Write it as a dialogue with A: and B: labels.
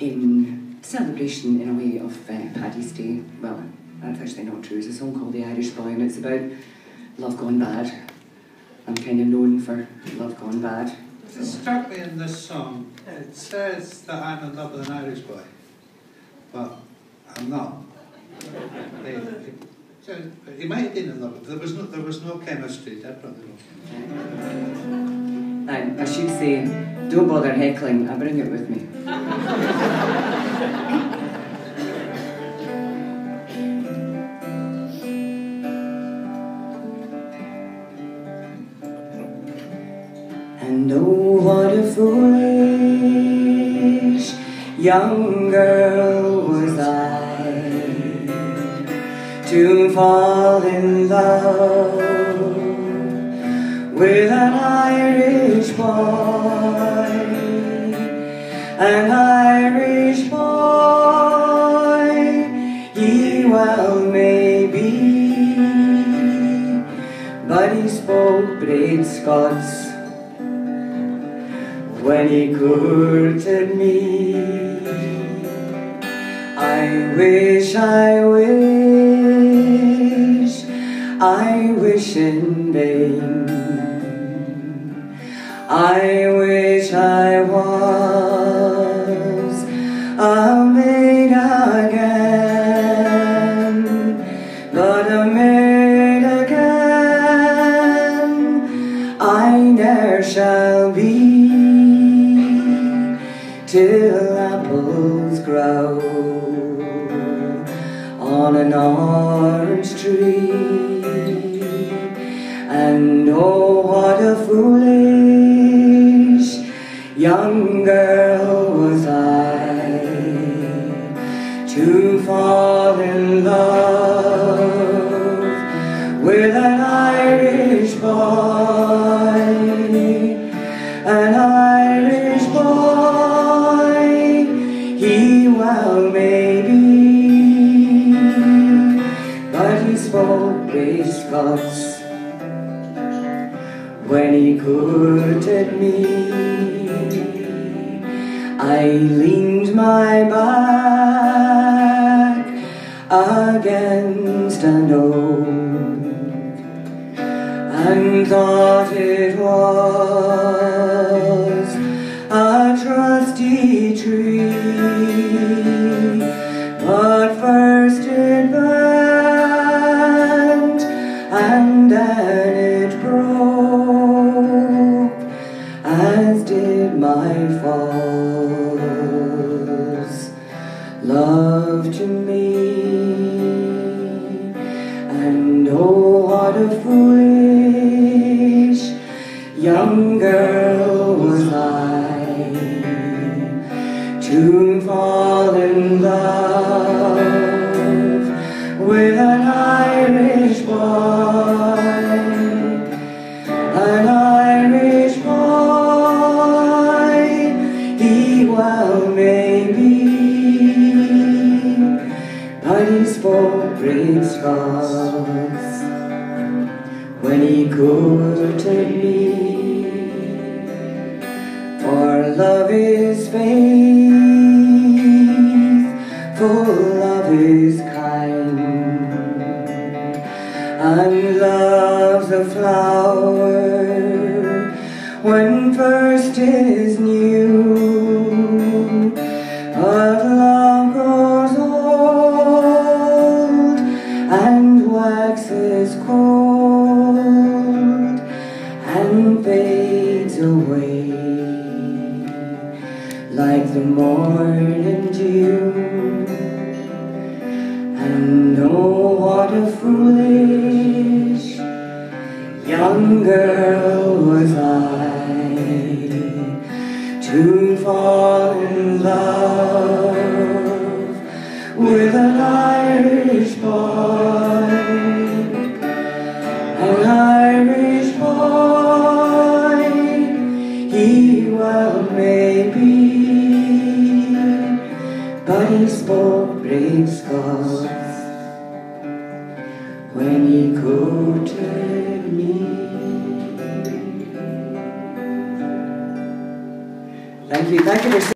A: in celebration, in a way, of Paddy's Day. Well, that's actually not true. It's a song called The Irish Boy, and it's about love gone bad. I'm kind of known for love gone bad.
B: It struck me in this song, it says that I'm in love with an Irish boy, but I'm not. He might have been in love, there was no chemistry, definitely not.
A: And I should say, don't bother heckling, I bring it with me. And oh, what a foolish young girl was I to fall in love with an Irish boy. An Irish boy, he well may be, but he spoke great Scots when he courted me. I wish in vain. I wish I was a maid again, but a maid again I ne'er shall be, till apples grow on an orange tree. And oh, what a foolish young girl was I to fall in love with an Irish boy. An Irish boy, he well may be, but he spoke great Scots when he courted me. I leaned my back against an oak and thought it was a trusty tree, but first it bent and then it broke, as did my false love to me. And oh, what a foolish young girl was I to fall in love with an Irish boy. An Irish boy, he well may be, but he spoke great Scots when he courted me. For love is faithful, love is kind, and love's a flower when first is new, but love grows old and waxes cold and fades away like the morning dew. And oh, what a foolish young girl was I to fall in love with an Irish boy. An Irish boy, he well may be, but he spoke great Scots when he courted me. Thank you for